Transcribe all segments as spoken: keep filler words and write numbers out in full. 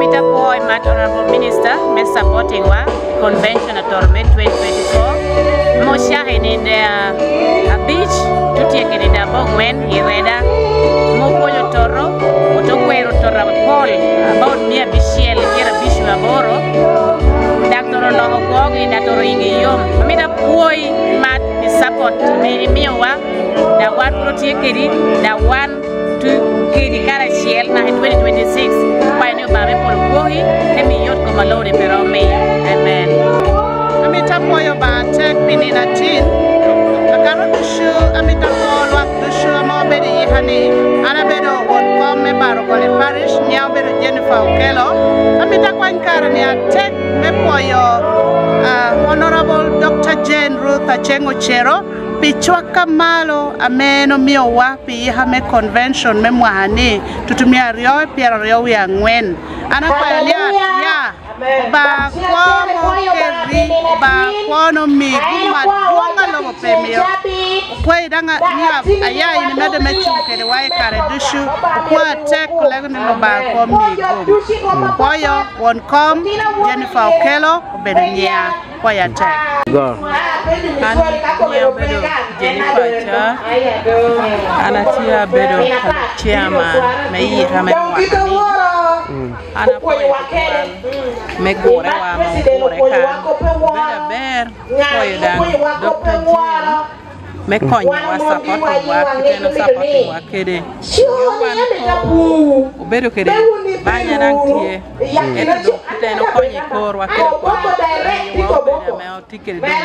Amita Boy, my Honorable Minister, me supporting wa convention at Torment twenty twenty-four. Mo shahin in the uh, beach, tuti yake in the Bogwen, Ireda, mo pollo toro, otokwero torra Paul, about near Bishiel, here a Bishu Aboro, Doctor Loho Gogi, Doctor Igi Yom. Amita Boy, mat the support, me miwa, the one protected, the one to Kiri Kara Shiel na twenty twenty-six. Paino Babe Paul Bohi, let me yot come alone in Perome. Amen. Amita Poyo Ba Tek Pinina Tin, a carrot shoe, Amita Paul, walk the shoe, Mobedi Honey, Anabedo would come me Barocoli Parish, Niabedo Jennifer Okello, Amita Quancarania, Tek Mepoyo, Honorable Doctor Jane Ruth Achengo Chero. Pichwaka malo ameno miwa pi hame convention memwahani tutumia rio pia rio ya ngwen ana kwa ya ya ba kwa keri ba kwa no mi kuma donga lobo pemio kwa idanga niya aya ini mede mechu kede wai kare dushu kwa tek lego ni lo ba kwa mi kwa yo won come Jennifer Okello bedunya kwa ya tek go Ania bedo Jennifer Cha ana tia bedo chairman me yi hame wakani ana poyo me gore wa mo gore ka beda ber poyo dan Doctor Jane me konyo wa support wa kiteno support wa kede yoban ko obedo kede banya nang tie eto do kiteno konyo kor wa kede ko wa me o tikere do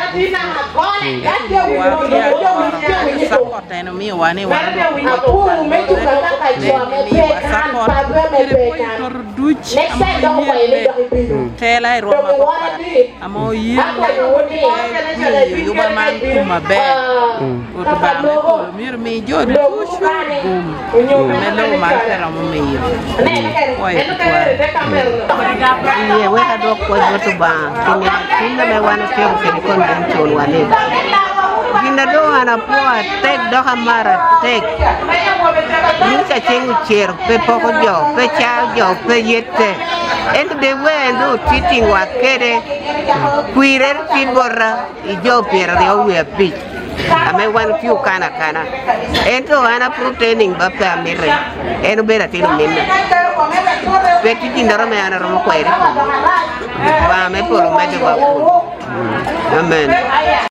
wa tia support eno mi wa ni wa do mi wa support kede poyo tor duch am yele tela ro ma ko amo yele yoban man kuma be Oto ba me ko mir me jodi tushu gum me lo man tera mo me yo koy ko ye we ka do ko oto ba tinga tinga me wana fero ke convention wale gina do ana po tek do hamara tek ni cha chengu cher pe poko jo pe cha jo pe yete and the way do teaching wa kere kuirer pinbora I jo per yo we pitch ame wan few kana kana ento ana proteining ba family eno bera tino minna peti tindaro me ana romo ko eri ba me polo me de ba amen.